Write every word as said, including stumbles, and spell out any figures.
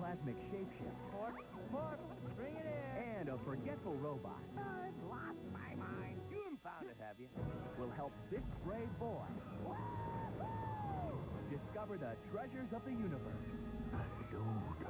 ectoplasmic shapeshift. Pork, pork, bring it in. And a forgetful robot I've lost my mind. You haven't found it, have you? will help this brave boy discover the treasures of the universe. A suit